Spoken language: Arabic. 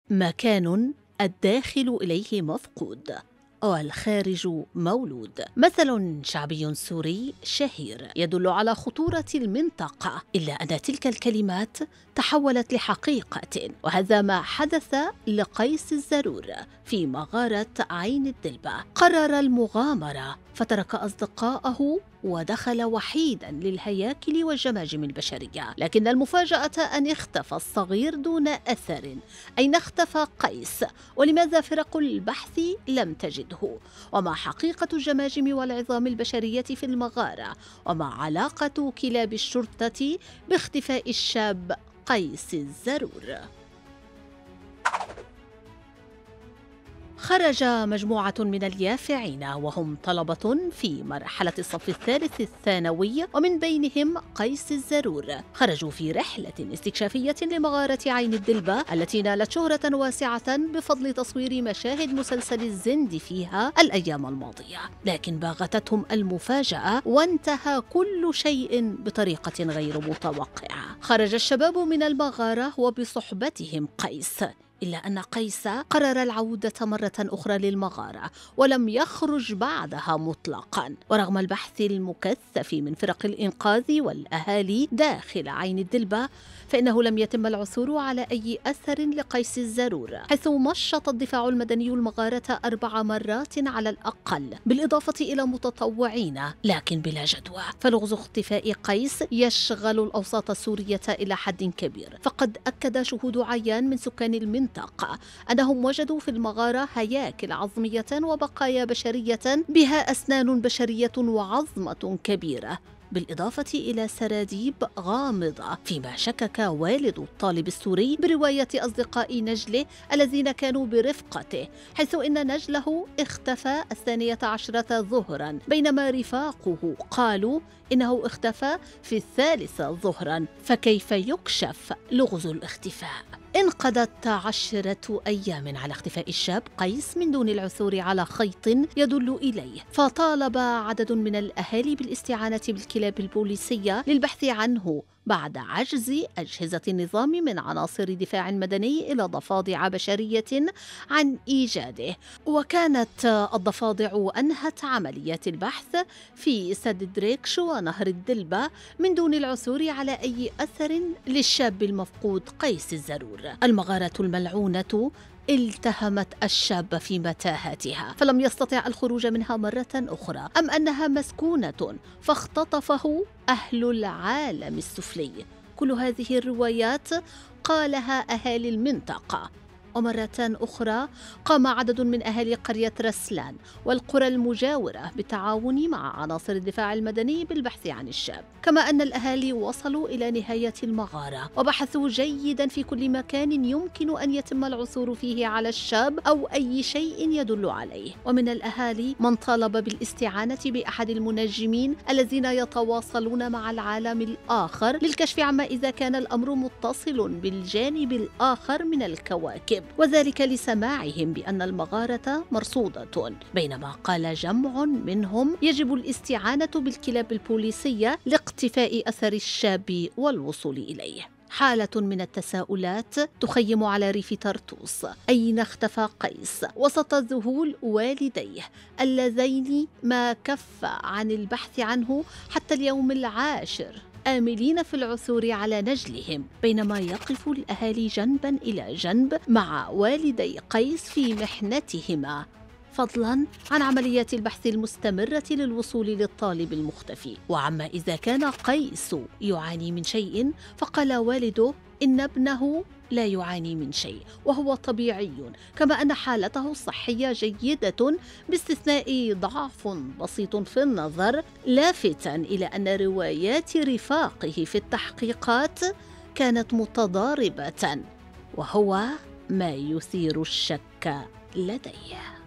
مكان الداخل إليه مفقود والخارج مولود، مثل شعبي سوري شهير يدل على خطورة المنطقة، إلا أن تلك الكلمات تحولت لحقيقة، وهذا ما حدث لقيس الزرور في مغارة عين الدلبة. قرر المغامرة فترك أصدقاءه ودخل وحيدا للهياكل والجماجم البشرية، لكن المفاجأة أن اختفى الصغير دون أثر. أين اختفى قيس؟ ولماذا فرق البحث لم تجده؟ وما حقيقة الجماجم والعظام البشرية في المغارة؟ وما علاقة كلاب الشرطة باختفاء الشاب قيس الزرور؟ خرج مجموعة من اليافعين وهم طلبة في مرحلة الصف الثالث الثانوي، ومن بينهم قيس الزرور، خرجوا في رحلة استكشافية لمغارة عين الدلبة التي نالت شهرة واسعة بفضل تصوير مشاهد مسلسل الزند فيها الأيام الماضية، لكن باغتتهم المفاجأة وانتهى كل شيء بطريقة غير متوقعة. خرج الشباب من المغارة وبصحبتهم قيس، إلا أن قيس قرر العودة مرة أخرى للمغارة ولم يخرج بعدها مطلقا، ورغم البحث المكثف من فرق الإنقاذ والأهالي داخل عين الدلبة فإنه لم يتم العثور على أي أثر لقيس الزرور، حيث مشط الدفاع المدني المغارة 4 مرات على الأقل، بالإضافة إلى متطوعين، لكن بلا جدوى. فلغز اختفاء قيس يشغل الأوساط السورية إلى حد كبير، فقد أكد شهود عيان من سكان المنطقة أنهم وجدوا في المغارة هياكل عظمية وبقايا بشرية بها أسنان بشرية وعظمة كبيرة، بالإضافة إلى سراديب غامضة، فيما شكك والد الطالب السوري برواية أصدقاء نجله الذين كانوا برفقته، حيث إن نجله اختفى 12 ظهرا، بينما رفاقه قالوا إنه اختفى في 3 ظهرا، فكيف يكشف لغز الاختفاء؟ انقضت 10 أيام على اختفاء الشاب قيس من دون العثور على خيط يدل إليه، فطالب عدد من الأهالي بالاستعانة بالكلاب البوليسية للبحث عنه بعد عجز أجهزة النظام من عناصر دفاع مدني إلى ضفادع بشرية عن إيجاده. وكانت الضفادع أنهت عمليات البحث في سد دريكش ونهر الدلبة من دون العثور على أي أثر للشاب المفقود قيس الزرور. المغارة الملعونة التهمت الشاب في متاهتها فلم يستطع الخروج منها مرة أخرى، أم أنها مسكونة فاختطفه أهل العالم السفلي؟ كل هذه الروايات قالها أهالي المنطقة. ومرة أخرى قام عدد من أهالي قرية رسلان والقرى المجاورة بالتعاون مع عناصر الدفاع المدني بالبحث عن الشاب، كما أن الأهالي وصلوا إلى نهاية المغارة وبحثوا جيدا في كل مكان يمكن أن يتم العثور فيه على الشاب أو أي شيء يدل عليه. ومن الأهالي من طالب بالاستعانة بأحد المنجمين الذين يتواصلون مع العالم الآخر للكشف عما إذا كان الأمر متصل بالجانب الآخر من الكواكب، وذلك لسماعهم بأن المغارة مرصودة، بينما قال جمع منهم يجب الاستعانة بالكلاب البوليسية لاقتفاء أثر الشاب والوصول إليه. حالة من التساؤلات تخيم على ريف طرطوس، أين اختفى قيس وسط ذهول والديه اللذين ما كف عن البحث عنه حتى اليوم 10، آملين في العثور على نجلهم، بينما يقف الأهالي جنبا إلى جنب مع والدي قيس في محنتهما، فضلا عن عمليات البحث المستمرة للوصول للطالب المختفي. وعما إذا كان قيس يعاني من شيء فقال والده إن ابنه لا يعاني من شيء وهو طبيعي، كما أن حالته الصحية جيدة باستثناء ضعف بسيط في النظر، لافتا إلى أن روايات رفاقه في التحقيقات كانت متضاربة، وهو ما يثير الشك لديه.